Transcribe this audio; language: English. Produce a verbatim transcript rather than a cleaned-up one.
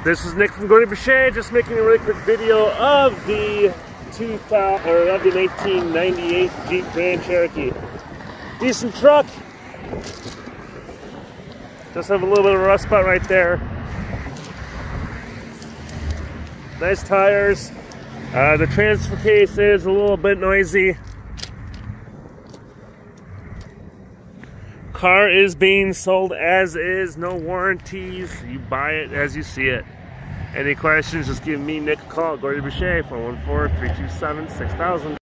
This is Nick from Gordy Boucher, just making a really quick video of the two thousand or of the nineteen ninety-eight Jeep Grand Cherokee. Decent truck. Just have a little bit of a rust spot right there. Nice tires. Uh, the transfer case is a little bit noisy. Car is being sold as is, no warranties. You buy it as you see it. Any questions, just give me, Nick, a call. Gordy Boucher, four one four, three two seven, six thousand.